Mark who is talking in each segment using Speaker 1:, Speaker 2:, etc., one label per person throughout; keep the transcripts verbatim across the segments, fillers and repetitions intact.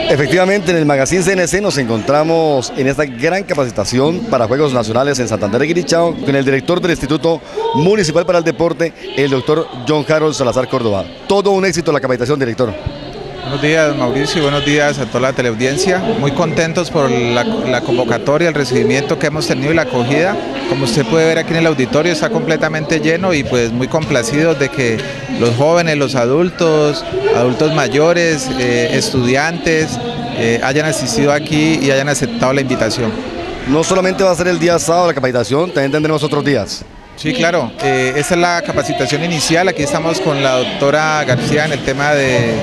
Speaker 1: Efectivamente, en el Magazine C N C nos encontramos en esta gran capacitación para Juegos Nacionales en Santander de Quilichao con el director del Instituto Municipal para el Deporte, el doctor John Harold Salazar Córdoba. Todo un éxito la capacitación, director.
Speaker 2: Buenos días, Mauricio, buenos días a toda la teleaudiencia. Muy contentos por la, la convocatoria, el recibimiento que hemos tenido y la acogida. Como usted puede ver aquí en el auditorio está completamente lleno y pues muy complacidos de que los jóvenes, los adultos, adultos mayores, eh, estudiantes eh, hayan asistido aquí y hayan aceptado la invitación.
Speaker 1: No solamente va a ser el día sábado la capacitación, también tendremos otros días.
Speaker 2: Sí, claro, eh, esta es la capacitación inicial. Aquí estamos con la doctora García en el tema de,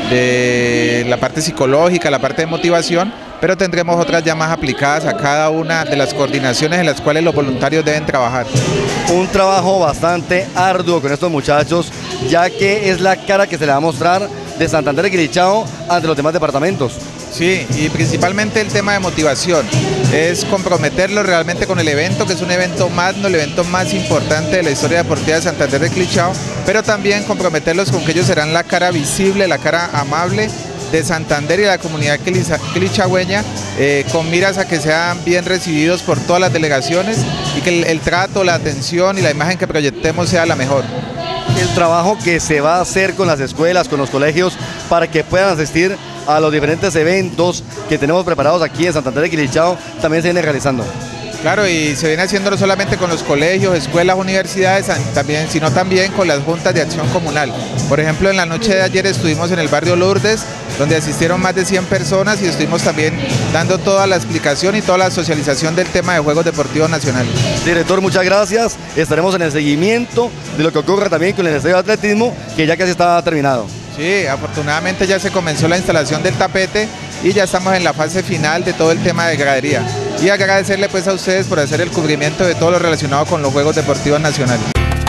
Speaker 2: de la parte psicológica, la parte de motivación, pero tendremos otras ya más aplicadas a cada una de las coordinaciones en las cuales los voluntarios deben trabajar.
Speaker 1: Un trabajo bastante arduo con estos muchachos, ya que es la cara que se le va a mostrar de Santander de Quilichao ante los demás departamentos.
Speaker 2: Sí, y principalmente el tema de motivación, es comprometerlos realmente con el evento, que es un evento magno, el evento más importante de la historia deportiva de Santander de Quilichao, pero también comprometerlos con que ellos serán la cara visible, la cara amable de Santander y de la comunidad quilichagüeña, eh, con miras a que sean bien recibidos por todas las delegaciones y que el, el trato, la atención y la imagen que proyectemos sea la mejor.
Speaker 1: El trabajo que se va a hacer con las escuelas, con los colegios, para que puedan asistir a los diferentes eventos que tenemos preparados aquí en Santander de Quilichao, también se viene realizando.
Speaker 2: Claro, y se viene haciendo no solamente con los colegios, escuelas, universidades, también, sino también con las juntas de acción comunal. Por ejemplo, en la noche de ayer estuvimos en el barrio Lourdes, donde asistieron más de cien personas y estuvimos también dando toda la explicación y toda la socialización del tema de Juegos Deportivos Nacionales.
Speaker 1: Director, muchas gracias. Estaremos en el seguimiento de lo que ocurra también con el estadio de atletismo, que ya casi está terminado.
Speaker 2: Sí, afortunadamente ya se comenzó la instalación del tapete y ya estamos en la fase final de todo el tema de gradería. Y agradecerle pues a ustedes por hacer el cubrimiento de todo lo relacionado con los Juegos Deportivos Nacionales.